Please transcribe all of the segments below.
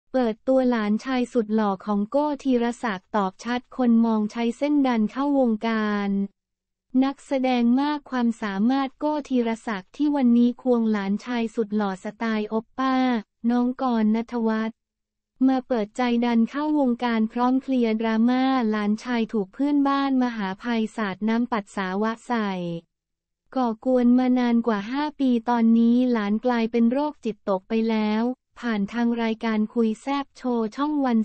เปิดตัวหลานชายสุดหล่อของโก้ธีรศักดิ์ตอบชัดคนมองใช้เส้นดันเข้าวงการนักแสดงมากความสามารถโก้ธีรศักดิ์ที่วันนี้ควงหลานชายสุดหล่อสไตล์โอปป้าน้องกรณ์ ณัฐวัฒน์มาเปิดใจดันเข้าวงการพร้อมเคลียร์ดราม่าหลานชายถูกเพื่อนบ้านมหาภัยสาดน้ำปัสสาวะใส่ก่อกวนมานานกว่า5 ปีตอนนี้หลานกลายเป็นโรคจิตตกไปแล้วผ่านทางรายการคุยแซ่บโชว์ช่องวัน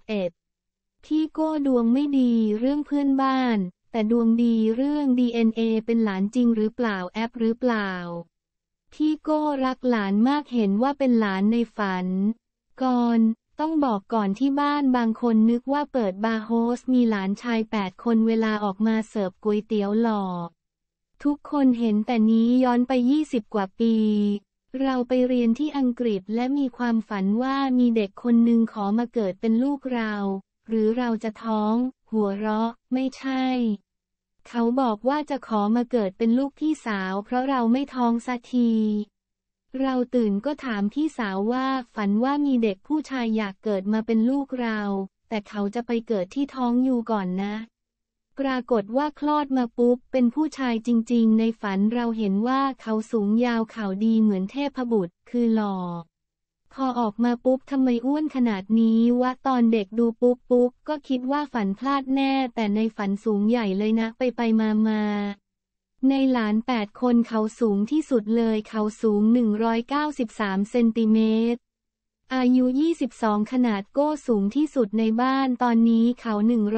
31พี่โก้ดวงไม่ดีเรื่องเพื่อนบ้านแต่ดวงดีเรื่อง DNA เป็นหลานจริงหรือเปล่าแอปหรือเปล่าพี่โก้รักหลานมากเห็นว่าเป็นหลานในฝันก่อนต้องบอกก่อนที่บ้านบางคนนึกว่าเปิดบาร์โฮสมีหลานชาย8 คนเวลาออกมาเสิร์ฟก๋วยเตี๋ยวหล่อทุกคนเห็นแต่นี้ย้อนไป20 กว่าปีเราไปเรียนที่อังกฤษและมีความฝันว่ามีเด็กคนหนึ่งขอมาเกิดเป็นลูกเราหรือเราจะท้องหัวเราะไม่ใช่เขาบอกว่าจะขอมาเกิดเป็นลูกพี่สาวเพราะเราไม่ท้องสักทีเราตื่นก็ถามพี่สาวว่าฝันว่ามีเด็กผู้ชายอยากเกิดมาเป็นลูกเราแต่เขาจะไปเกิดที่ท้องอยู่ก่อนนะปรากฏว่าคลอดมาปุ๊บเป็นผู้ชายจริงๆในฝันเราเห็นว่าเขาสูงยาวขาวดีเหมือนเทพบุตรคือหล่อพอออกมาปุ๊บทำไมอ้วนขนาดนี้วะตอนเด็กดูปุ๊บก็คิดว่าฝันพลาดแน่แต่ในฝันสูงใหญ่เลยนะไปมาในหลาน8 คนเขาสูงที่สุดเลยเขาสูง193 เซนติเมตรอายุ22ขนาดโก้สูงที่สุดในบ้านตอนนี้เขา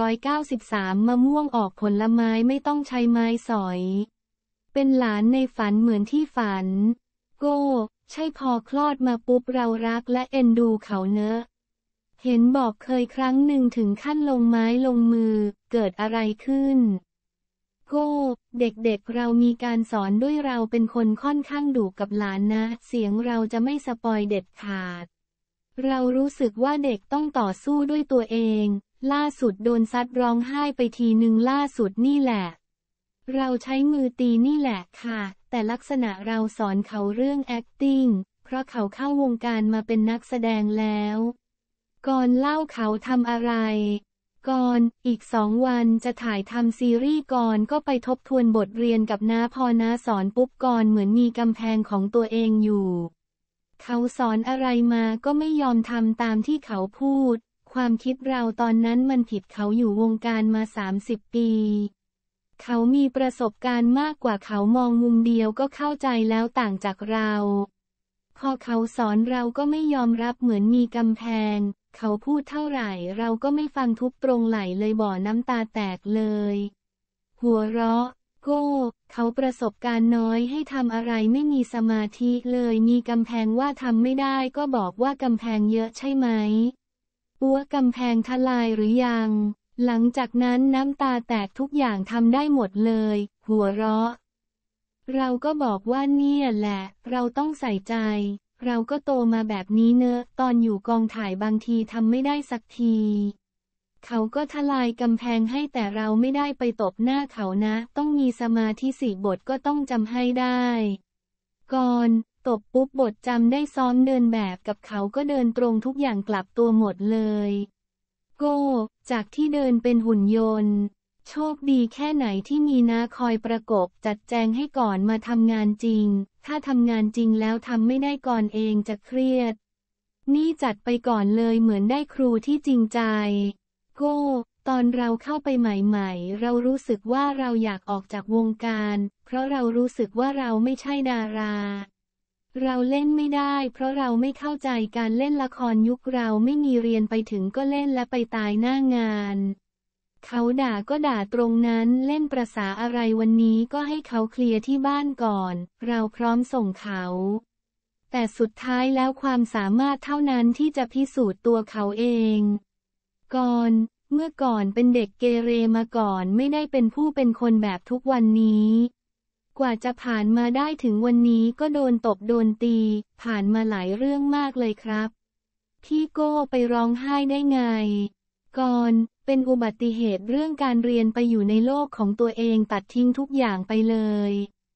193มะม่วงออกผลไม้ไม่ต้องใช้ไม้สอยเป็นหลานในฝันเหมือนที่ฝันโก้ใช่พอคลอดมาปุ๊บเรารักและเอ็นดูเขาเนอะเห็นบอกเคยครั้งหนึ่งถึงขั้นลงไม้ลงมือเกิดอะไรขึ้นโก้เด็กๆเรามีการสอนด้วยเราเป็นคนค่อนข้างดุกับหลานนะเสียงเราจะไม่สปอยเด็ดขาดเรารู้สึกว่าเด็กต้องต่อสู้ด้วยตัวเองล่าสุดโดนซัดร้องไห้ไปทีหนึ่งล่าสุดนี่แหละเราใช้มือตีนี่แหละค่ะแต่ลักษณะเราสอนเขาเรื่อง acting เพราะเขาเข้าวงการมาเป็นนักแสดงแล้วก่อนเล่าเขาทำอะไรก่อนอีก2 วันจะถ่ายทำซีรีส์ก่อนก็ไปทบทวนบทเรียนกับน้าพอน้าสอนปุ๊บก่อนเหมือนมีกำแพงของตัวเองอยู่เขาสอนอะไรมาก็ไม่ยอมทำตามที่เขาพูดความคิดเราตอนนั้นมันผิดเขาอยู่วงการมา30 ปีเขามีประสบการณ์มากกว่าเขามองมุมเดียวก็เข้าใจแล้วต่างจากเราพอเขาสอนเราก็ไม่ยอมรับเหมือนมีกำแพงเขาพูดเท่าไหร่เราก็ไม่ฟังทุบตรงไหล่เลยบ่อน้ำตาแตกเลยหัวเราะโก้เขาประสบการณ์น้อยให้ทำอะไรไม่มีสมาธิเลยมีกำแพงว่าทำไม่ได้ก็บอกว่ากำแพงเยอะใช่ไหมปัวกำแพงทลายหรือยังหลังจากนั้นน้ำตาแตกทุกอย่างทำได้หมดเลยหัวเราะเราก็บอกว่าเนี่ยแหละเราต้องใส่ใจเราก็โตมาแบบนี้เนอะตอนอยู่กองถ่ายบางทีทำไม่ได้สักทีเขาก็ทลายกำแพงให้แต่เราไม่ได้ไปตบหน้าเขานะต้องมีสมาธิ4 บทก็ต้องจำให้ได้ก่อนตบปุ๊บบทจำได้ซ้อมเดินแบบกับเขาก็เดินตรงทุกอย่างกลับตัวหมดเลยโก้จากที่เดินเป็นหุ่นยนต์โชคดีแค่ไหนที่มีน้าคอยประกบจัดแจงให้ก่อนมาทำงานจริงถ้าทำงานจริงแล้วทำไม่ได้ก่อนเองจะเครียดนี่จัดไปก่อนเลยเหมือนได้ครูที่จริงใจโก้ตอนเราเข้าไปใหม่ๆเรารู้สึกว่าเราอยากออกจากวงการเพราะเรารู้สึกว่าเราไม่ใช่ดาราเราเล่นไม่ได้เพราะเราไม่เข้าใจการเล่นละครยุคเราไม่มีเรียนไปถึงก็เล่นและไปตายหน้างานเขาด่าก็ด่าตรงนั้นเล่นประสาอะไรวันนี้ก็ให้เขาเคลียร์ที่บ้านก่อนเราพร้อมส่งเขาแต่สุดท้ายแล้วความสามารถเท่านั้นที่จะพิสูจน์ตัวเขาเองก่อนเมื่อก่อนเป็นเด็กเกเรมาก่อนไม่ได้เป็นผู้เป็นคนแบบทุกวันนี้กว่าจะผ่านมาได้ถึงวันนี้ก็โดนตบโดนตีผ่านมาหลายเรื่องมากเลยครับพี่โก้ไปร้องไห้ได้ไงก่อนเป็นอุบัติเหตุเรื่องการเรียนไปอยู่ในโลกของตัวเองตัดทิ้งทุกอย่างไปเลย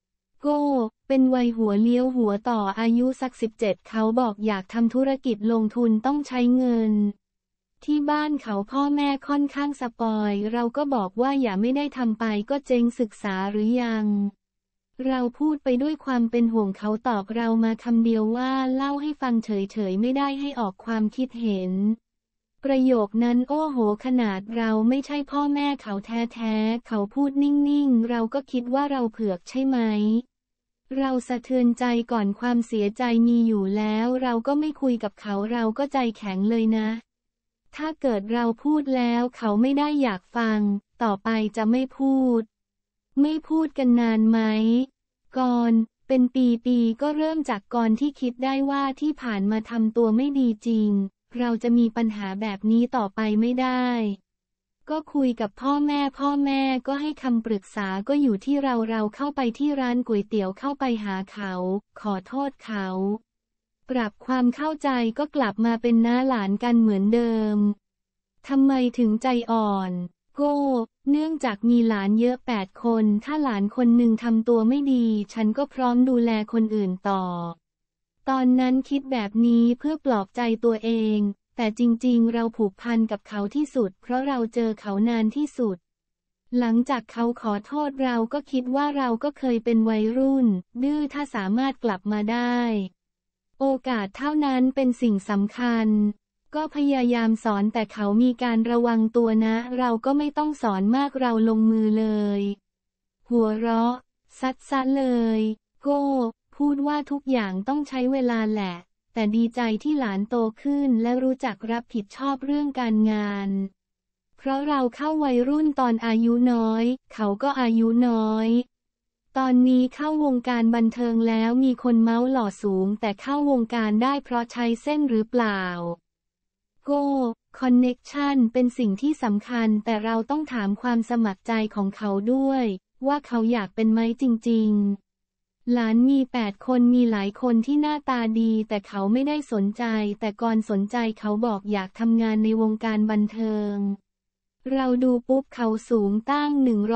โก้เป็นวัยหัวเลี้ยวหัวต่ออายุสัก17เขาบอกอยากทำธุรกิจลงทุนต้องใช้เงินที่บ้านเขาพ่อแม่ค่อนข้างสปอยเราก็บอกว่าอย่าไม่ได้ทำไปก็เจ๊งศึกษาหรือยังเราพูดไปด้วยความเป็นห่วงเขาตอบเรามาคำเดียวว่าเล่าให้ฟังเฉยๆไม่ได้ให้ออกความคิดเห็นประโยคนั้นโอ้โหขนาดเราไม่ใช่พ่อแม่เขาแท้ๆเขาพูดนิ่งๆเราก็คิดว่าเราเผือกใช่ไหมเราสะเทือนใจก่อนความเสียใจมีอยู่แล้วเราก็ไม่คุยกับเขาเราก็ใจแข็งเลยนะถ้าเกิดเราพูดแล้วเขาไม่ได้อยากฟังต่อไปจะไม่พูดกันนานไหมก่อนเป็นปีๆก็เริ่มจากก่อนที่คิดได้ว่าที่ผ่านมาทำตัวไม่ดีจริงเราจะมีปัญหาแบบนี้ต่อไปไม่ได้ก็คุยกับพ่อแม่ก็ให้คำปรึกษาก็อยู่ที่เราเข้าไปที่ร้านก๋วยเตี๋ยวเข้าไปหาเขาขอโทษเขาปรับความเข้าใจก็กลับมาเป็นน้าหลานกันเหมือนเดิมทำไมถึงใจอ่อนโก้เนื่องจากมีหลานเยอะ8 คนถ้าหลานคนหนึ่งทำตัวไม่ดีฉันก็พร้อมดูแลคนอื่นต่อตอนนั้นคิดแบบนี้เพื่อปลอบใจตัวเองแต่จริงๆเราผูกพันกับเขาที่สุดเพราะเราเจอเขานานที่สุดหลังจากเขาขอโทษเราก็คิดว่าเราก็เคยเป็นวัยรุ่นดื้อถ้าสามารถกลับมาได้โอกาสเท่านั้นเป็นสิ่งสำคัญก็พยายามสอนแต่เขามีการระวังตัวนะเราก็ไม่ต้องสอนมากเราลงมือเลยหัวเราะซัดเลยโก้พูดว่าทุกอย่างต้องใช้เวลาแหละแต่ดีใจที่หลานโตขึ้นและรู้จักรับผิดชอบเรื่องการงานเพราะเราเข้าวัยรุ่นตอนอายุน้อยเขาก็อายุน้อยตอนนี้เข้าวงการบันเทิงแล้วมีคนเมาส์หล่อสูงแต่เข้าวงการได้เพราะใช้เส้นหรือเปล่าโก้คอนเน็กชันเป็นสิ่งที่สำคัญแต่เราต้องถามความสมัครใจของเขาด้วยว่าเขาอยากเป็นไหมจริงๆหลานมี8 คนมีหลายคนที่หน้าตาดีแต่เขาไม่ได้สนใจแต่ก่อนสนใจเขาบอกอยากทำงานในวงการบันเทิงเราดูปุ๊บเขาสูงตั้ง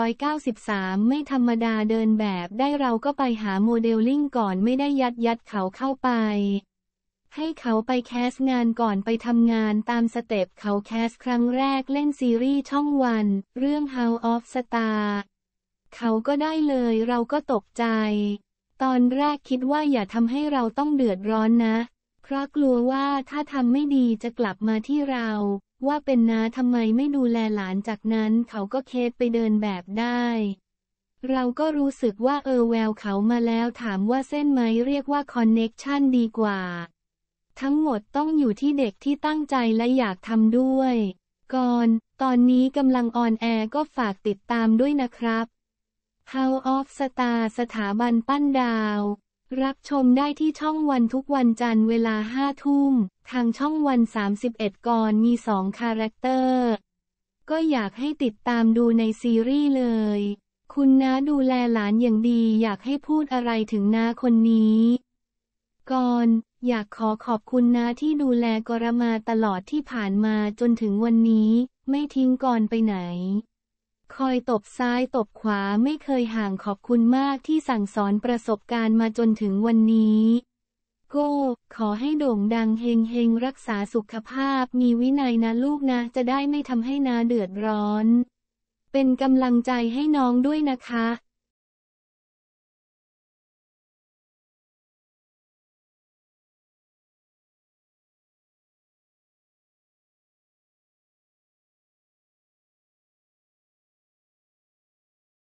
193ไม่ธรรมดาเดินแบบได้เราก็ไปหาโมเดลลิ่งก่อนไม่ได้ยัดเขาเข้าไปให้เขาไปแคสงานก่อนไปทำงานตามสเต็ปเขาแคสครั้งแรกเล่นซีรีส์ช่องวันเรื่อง House of Star เขาก็ได้เลยเราก็ตกใจตอนแรกคิดว่าอย่าทำให้เราต้องเดือดร้อนนะเพราะกลัวว่าถ้าทำไม่ดีจะกลับมาที่เราว่าเป็นน้าทำไมไม่ดูแลหลานจากนั้นเขาก็เคสไปเดินแบบได้เราก็รู้สึกว่าแววเขามาแล้วถามว่าเส้นไหมเรียกว่าคอนเน็กชันดีกว่าทั้งหมดต้องอยู่ที่เด็กที่ตั้งใจและอยากทำด้วยก่อนตอนนี้กำลังออนแอร์ก็ฝากติดตามด้วยนะครับ House of Star สถาบันปั้นดาวรับชมได้ที่ช่องวันทุกวันจันทร์เวลา5 ทุ่มทางช่องวัน31ก่อนมี2 คาแรคเตอร์ก็อยากให้ติดตามดูในซีรีส์เลยคุณน้าดูแลหลานอย่างดีอยากให้พูดอะไรถึงน้าคนนี้ก่อนอยากขอบคุณน้าที่ดูแลกรมาตลอดที่ผ่านมาจนถึงวันนี้ไม่ทิ้งก่อนไปไหนคอยตบซ้ายตบขวาไม่เคยห่างขอบคุณมากที่สั่งสอนประสบการณ์มาจนถึงวันนี้โก้ขอให้โด่งดังเฮงรักษาสุขภาพมีวินัยนะลูกนะจะได้ไม่ทำให้น้าเดือดร้อนเป็นกำลังใจให้น้องด้วยนะคะ